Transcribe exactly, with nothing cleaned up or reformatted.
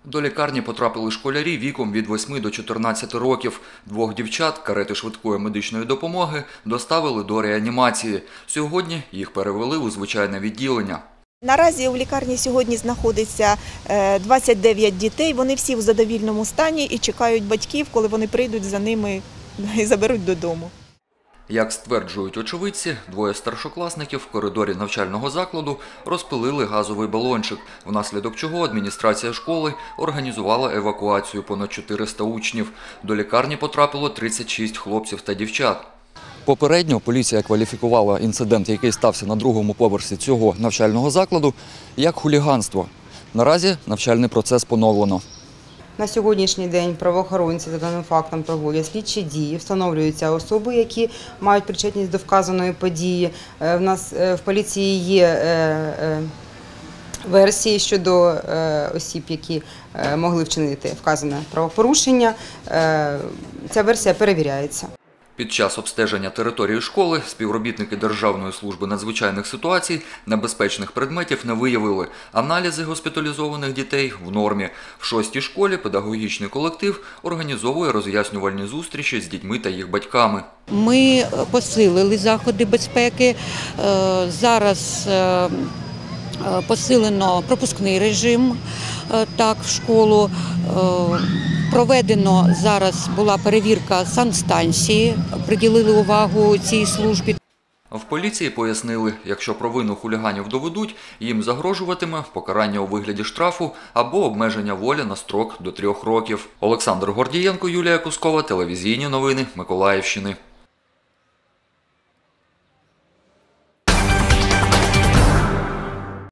До лікарні потрапили школярі віком від восьми до чотирнадцяти років. Двох дівчат карети швидкої медичної допомоги доставили до реанімації. Сьогодні їх перевели у звичайне відділення. Наразі у лікарні сьогодні знаходиться двадцять дев'ять дітей. Вони всі в задовільному стані і чекають батьків, коли вони прийдуть за ними і заберуть додому. Як стверджують очевидці, двоє старшокласників в коридорі навчального закладу розпилили газовий балончик, внаслідок чого адміністрація школи організувала евакуацію понад чотириста учнів. До лікарні потрапило тридцять шість хлопців та дівчат. Попередньо поліція кваліфікувала інцидент, який стався на другому поверсі цього навчального закладу, як хуліганство. Наразі навчальний процес поновлено. На сьогоднішній день правоохоронці за даним фактом проводять слідчі дії, встановлюються особи, які мають причетність до вказаної події. У нас в поліції є версії щодо осіб, які могли вчинити вказане правопорушення. Ця версія перевіряється. Під час обстеження території школи співробітники Державної служби надзвичайних ситуацій небезпечних предметів не виявили. Аналізи госпіталізованих дітей в нормі. В шостій школі педагогічний колектив організовує роз'яснювальні зустрічі з дітьми та їх батьками. Ми посилили заходи безпеки. Зараз посилено пропускний режим так, в школу. Проведено зараз була перевірка санстанції, приділили увагу цій службі. В поліції пояснили, якщо провину хуліганів доведуть, їм загрожуватиме покарання у вигляді штрафу або обмеження волі на строк до трьох років. Олександр Гордієнко, Юлія Кускова, телевізійні новини Миколаївщини.